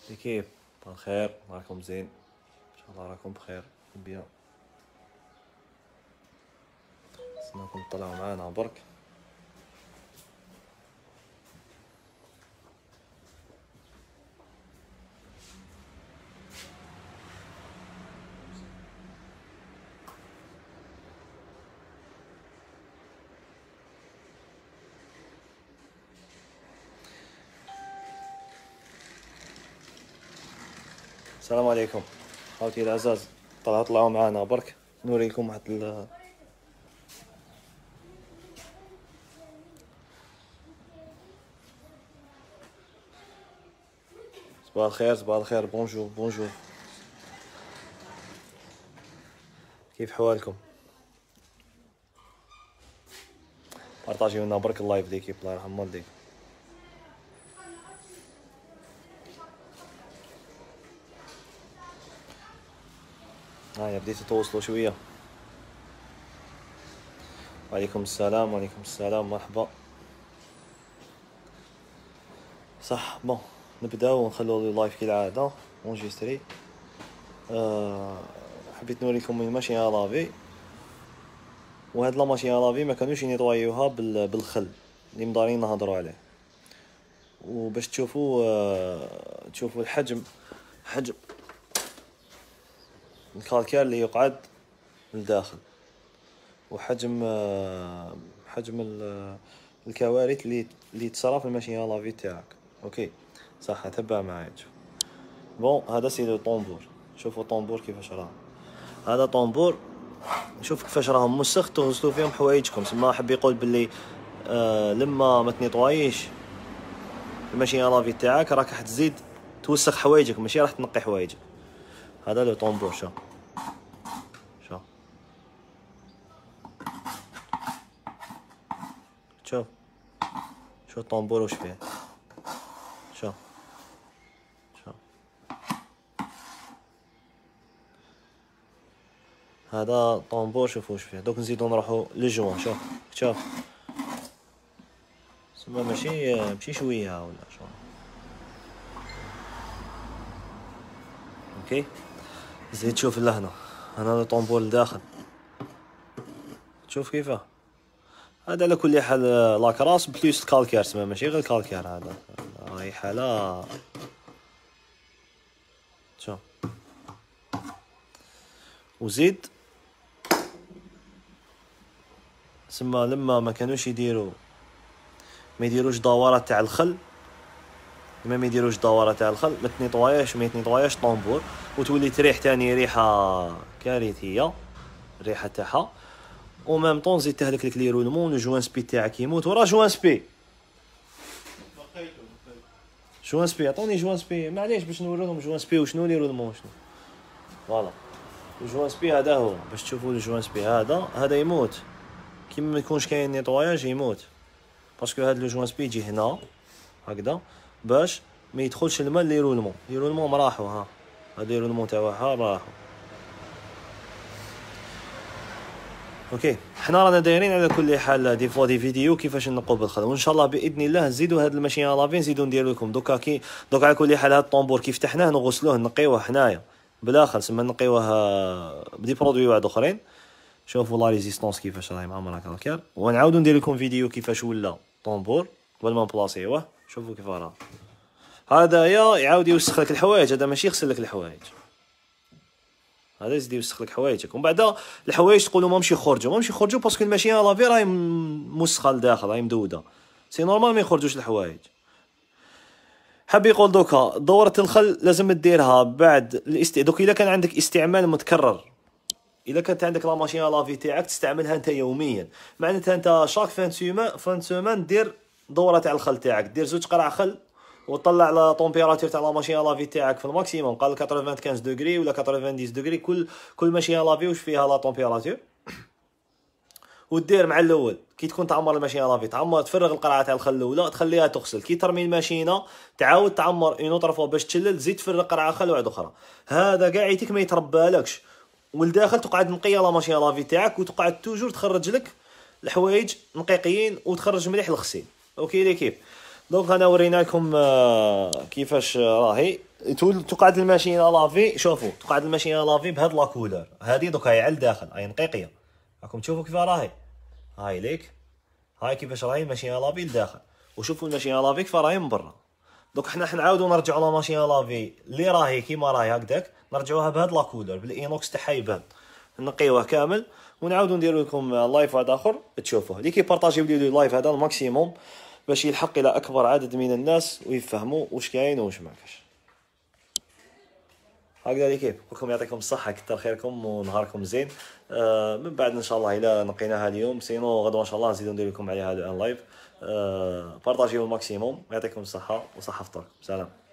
كيف بخير؟ راكم زين؟ ان شاء الله راكم بخير بيان. استناكم تطلعوا معانا برك. السلام عليكم خوتي العزاز، طلعوا معانا برك نوريكم واحد صباح الخير صباح الخير. بونجور بونجور، كيف حوالكم؟ بارطاجيو لنا برك اللايف ديكيب، الله يرحم والديك. هايا بديتو توصلوا شويه. وعليكم السلام وعليكم السلام، مرحبا. صح بون، نبداو ونخلو اللايف كالعاده اونجستري. حبيت نوريكم الماشين لافي، وهاد لا ماشين لافي ما كانوش ينيطوايوها بالخل اللي مدارين نهضروا عليه، وباش تشوفوا الحجم، حجم الكالكير اللي يقعد لداخل، وحجم حجم الكوارث اللي تصرا في الماشين لافي تاعك. اوكي صح، تبع معايا. شوف بون، هذا سي لو طومبور. شوفوا الطومبور كيفاش راه، هذا طومبور. شوف كيفاش راهم مسخ تغسلوا فيهم حوايجكم. سما حب يقول باللي لما ما تنيطوايش الماشين لافي تاعك راك راح تزيد توسخ حوايجك، ماشي راح تنقي حوايجك. هذا لو طومبور. شوف شوف شوف شوف الطومبور واش فيه. شوف شوف هذا طومبور. شوف واش فيه. دوك نزيدو نروحو للجوان. شوف شوف سما ماشي شويه ولا شوف. اوكي زيد شوف لهنا، هنا الطومبور لداخل. تشوف كيفاه. هذا على كل حال لاكراس بليس الكالكير، سما ماشي غير الكالكير. هذا راهي حاله. شوف وزيد سما لما ما كانوش ما يديروش دورات تاع الخل، ما يديروش دورات تاع الخل، ما يتنيطواياش طومبور، وتولي تريح تاني ريحه كارثيه الريحه تاعها. و ميم طون زيد تهلك لك لي رولمون، الجوان سبي تاعك يموت. وراه جوان سبي، جوان سبي، عطوني جوان سبي معليش باش نوريهم جوان سبي وشنو لي رولمون شنو. فوالا الجوان سبي هذا هو، باش تشوفوا الجوان سبي. هذا يموت كيما ما يكونش كاين نيطواياج، يموت. باسكو هذا لو جوان سبي يجي هنا هكذا باش ما يدخلش الماء لي رولمون راحوا. ها هاد لي رولمون تاعها راحوا. اوكي حنا رانا دايرين على كل حال دي فيديو كيفاش نقوا بالخل، وان شاء الله باذن الله نزيدوا هاد الماشين لافين، نزيدوا ندير لكم دوكا دوكا على كل حال. هاد الطومبور كيف فتحناه نغسلوه نقيوه حنايا بلا خل، سما نقيوه بدي برودوي واحد اخرين. شوفوا لا ريزيستونس كيفاش راهي معمره كالكير، ونعاودوا ندير لكم فيديو كيفاش ولا طومبور قبل ما نبلاصيوه. شوفوا كيف راه. هذايا يعاود يوسخ لك الحوايج، هذا ماشي يغسل لك الحوايج، هذا يزيد يوسخ لك حوايجك. ومن بعد الحوايج تقولوا مامشي يخرجوا باسكو الماشين لافي راهي موسخه لداخل، راهي مدوده، سي نورمال ما يخرجوش الحوايج. حاب يقول دوكا دورة الخل لازم ديرها بعد دوك الا كان عندك استعمال متكرر، الا كانت عندك لا ماشين لافي تاعك تستعملها انت يوميا، معناتها انت شاك فان سومان دير دوره تاع الخل تاعك، دير 2 قرع خل وطلع لا طومبيراتور تاع لا ماشين لافي تاعك في الماكسيموم. قال 95 دوغري ولا 90 دوغري، كل ماشين لافي واش فيها لا طومبيراتور. ودير مع الاول كي تكون تعمر الماشين لافي، تعمر تفرغ القرعه تاع الخل الاولى تخليها تغسل، كي ترمي الماشينه تعاود تعمر اون اوتر فوا باش تشلل، تزيد تفرغ قرعه خل واحده اخرى. هذا كاع يتك ما يتربالكش، والداخل تقعد نقيه لا ماشين لافي تاعك، وتقعد توجور تخرج لك الحوايج نقيقيين وتخرج مليح الغسيل. اوكي لي كيف. دونك انا وريناكم كيفاش راهي تقعد الماشينه لافي. شوفوا تقعد الماشينه لافي بهاد لا كولور هادي، دوك هاي على الداخل هاي نقيقيه، راكم تشوفوا كيف راهي. هاي ليك، هاي كيفاش راهي الماشينه لافي لداخل، وشوفوا الماشينه لافي كيف راهي من برا. دوك حنا حنعاودو نرجعو لا ماشينه لافي اللي راهي كيما راهي هكداك، نرجعوها بهاد لا كولور بالاينوكس تاعها يبان، نقيوه كامل ونعاودو نديرو لكم لايف واحد اخر تشوفوه. اللي كيبارطاجيو لي اللايف هذا الماكسيموم باش يلحق الى اكبر عدد من الناس ويفهموا واش كاين وواش ما كاش. هكذا ليكيب، نقولكم يعطيكم الصحه، كثر خيركم ونهاركم زين. من بعد ان شاء الله الى نقيناها اليوم، سينو غدوه ان شاء الله نزيدو ندير لكم عليها اللايف. بارطاجيو الماكسيموم، يعطيكم الصحه وصحه فطوركم. سلام.